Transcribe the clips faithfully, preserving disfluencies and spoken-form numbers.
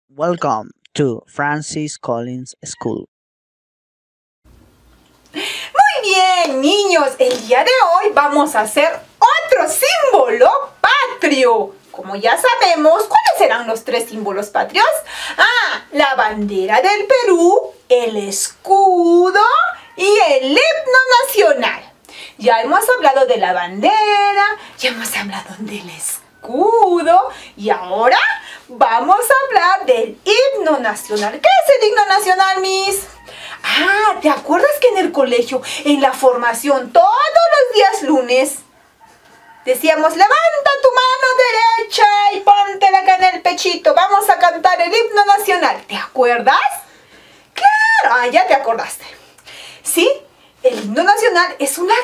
Welcome to Francis Collins School. Muy bien, niños, el día de hoy vamos a hacer otro símbolo patrio. Como ya sabemos, ¿cuáles serán los tres símbolos patrios? Ah, la bandera del Perú, el escudo y el himno nacional. Ya hemos hablado de la bandera, ya hemos hablado del escudo y ahora vamos a hablar del himno nacional. ¿Qué es el himno nacional, Miss? Ah, ¿te acuerdas que en el colegio, en la formación, todos los días lunes, decíamos, levanta tu mano derecha y póntela acá en el pechito, vamos a cantar el himno nacional? ¿Te acuerdas? Claro, ah, ya te acordaste. Sí, el himno nacional es una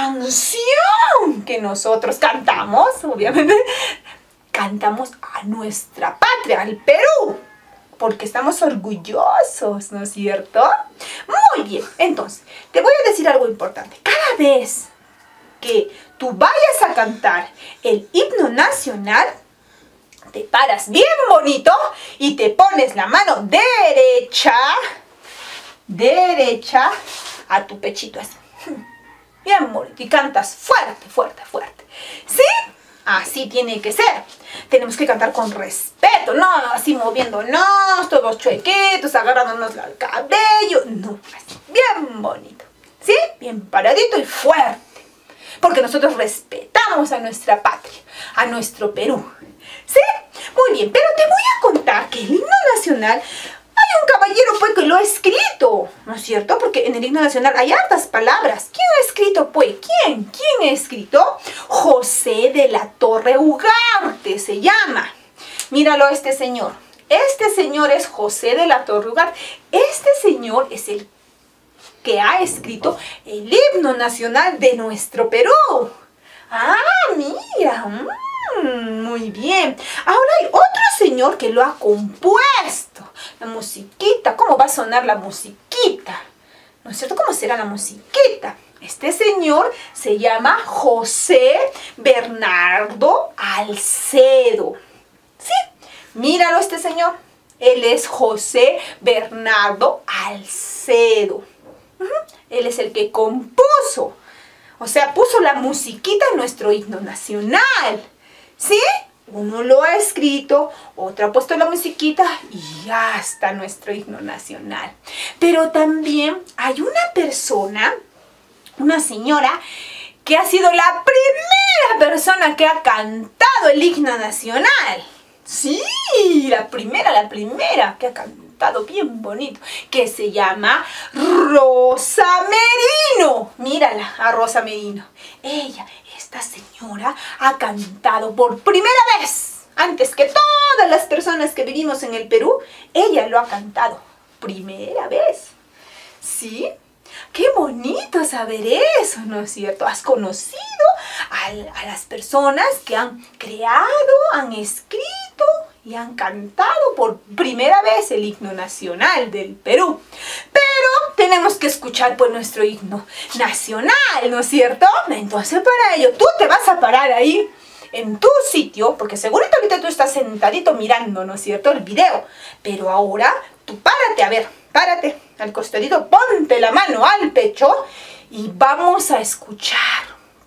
canción que nosotros cantamos, obviamente, cantamos a nuestra patria, al Perú, porque estamos orgullosos, ¿no es cierto? Muy bien, entonces, te voy a decir algo importante. Cada vez que tú vayas a cantar el himno nacional, te paras bien bonito y te pones la mano derecha, derecha, a tu pechito así. Bien bonito. Y cantas fuerte, fuerte, fuerte. ¿Sí? Así tiene que ser. Tenemos que cantar con respeto, no así moviéndonos, todos chuequitos, agarrándonos el cabello. No, así, bien bonito. ¿Sí? Bien paradito y fuerte. Porque nosotros respetamos a nuestra patria, a nuestro Perú. ¿Sí? Muy bien, pero te voy a contar que el himno nacional, hay un caballero pues que lo ha escrito, ¿no es cierto? Porque en el himno nacional hay hartas palabras. ¿Quién ha escrito pues? ¿Quién? ¿Quién ha escrito? José de la Torre Ugarte se llama. Míralo este señor. Este señor es José de la Torre Ugarte. Este señor es el que ha escrito el himno nacional de nuestro Perú. Ah, mira. Mm, muy bien. Ahora hay otro señor que lo ha compuesto. La musiquita. ¿Cómo va a sonar la musiquita? ¿No es cierto? ¿Cómo será la musiquita? Este señor se llama José Bernardo Alcedo. ¿Sí? Míralo este señor. Él es José Bernardo Alcedo. Uh-huh. Él es el que compuso. O sea, puso la musiquita en nuestro himno nacional. ¿Sí? Uno lo ha escrito, otro ha puesto la musiquita y ya está nuestro himno nacional. Pero también hay una persona, una señora, que ha sido la primera persona que ha cantado el himno nacional. Sí, la primera, la primera que ha cantado bien bonito, que se llama Rosa Merino. Mírala a Rosa Merino. Ella, esta señora, ha cantado por primera vez, antes que todas las personas que vivimos en el Perú, ella lo ha cantado. Primera vez. ¿Sí? ¡Qué bonito saber eso! ¿No es cierto? Has conocido a, a las personas que han creado, han escrito y han cantado por primera vez el himno nacional del Perú. Pero tenemos que escuchar pues nuestro himno nacional, ¿no es cierto? Entonces para ello tú te vas a parar ahí en tu sitio, porque seguramente ahorita tú estás sentadito mirando, ¿no es cierto?, el video. Pero ahora tú párate, a ver, párate al costadito, ponte la mano al pecho y vamos a escuchar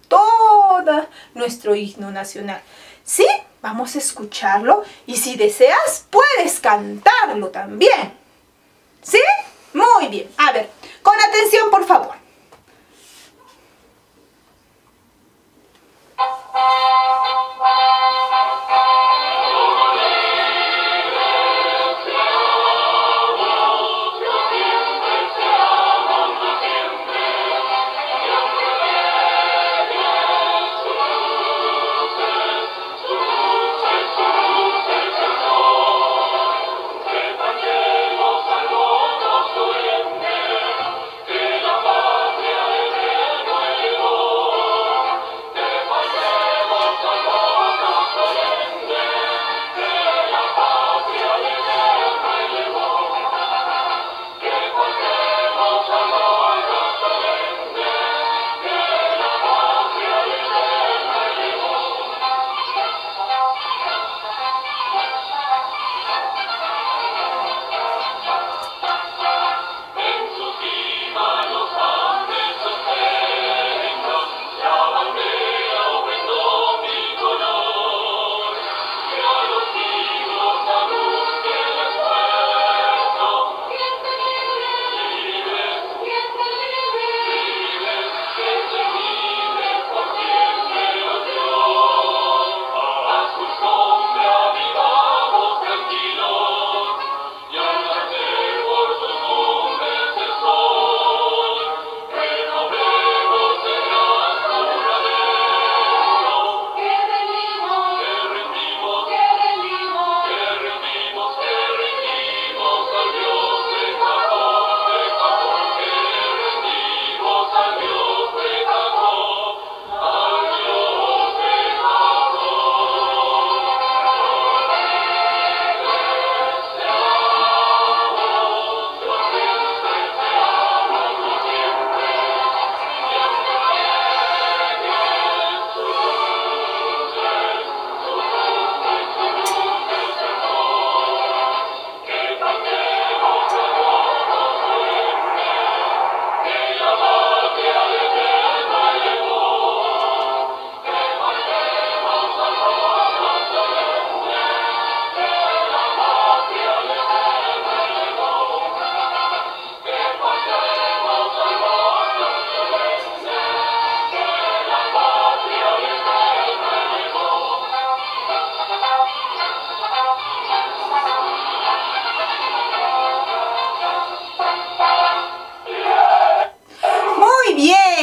todo nuestro himno nacional. ¿Sí? Vamos a escucharlo y si deseas puedes cantarlo también. ¿Sí? Muy bien. A ver, con atención por favor.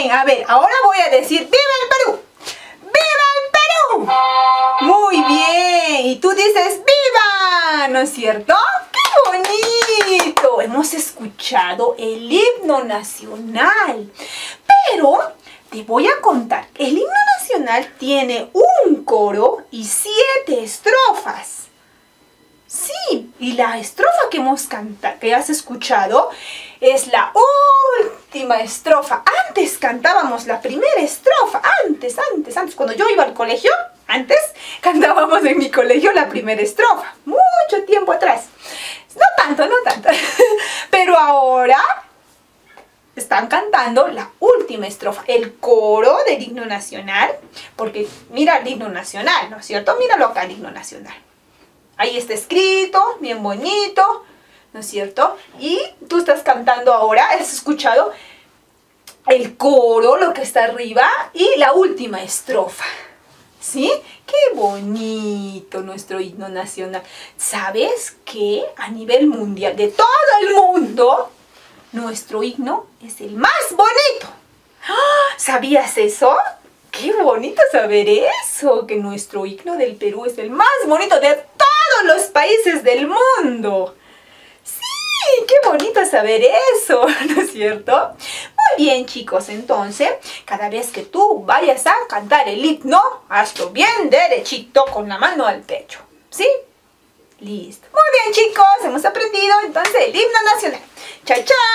bien. A ver, ahora voy a decir ¡Viva el Perú! ¡Viva el Perú! Muy bien. Y tú dices ¡Viva! ¿No es cierto? ¡Qué bonito! Hemos escuchado el himno nacional. Pero te voy a contar. El himno nacional tiene un coro y siete estrofas. Sí, y la estrofa que hemos cantado, que has escuchado, es la última estrofa. Antes cantábamos la primera estrofa, antes, antes, antes, cuando yo iba al colegio, antes cantábamos en mi colegio la primera estrofa, mucho tiempo atrás. No tanto, no tanto, pero ahora están cantando la última estrofa, el coro del himno nacional, porque mira el himno nacional, ¿no es cierto? Míralo acá, el himno nacional. Ahí está escrito, bien bonito, ¿no es cierto? Y tú estás cantando ahora, has escuchado el coro, lo que está arriba, y la última estrofa. ¿Sí? ¡Qué bonito nuestro himno nacional! ¿Sabes que a nivel mundial, de todo el mundo, nuestro himno es el más bonito? ¿Sabías eso? ¡Qué bonito saber eso! Que nuestro himno del Perú es el más bonito de todos los países del mundo. ¡Sí! ¡Qué bonito saber eso! ¿No es cierto? Muy bien, chicos. Entonces, cada vez que tú vayas a cantar el himno, hazlo bien derechito con la mano al pecho. ¿Sí? Listo. Muy bien, chicos. Hemos aprendido entonces el himno nacional. ¡Chao, chao!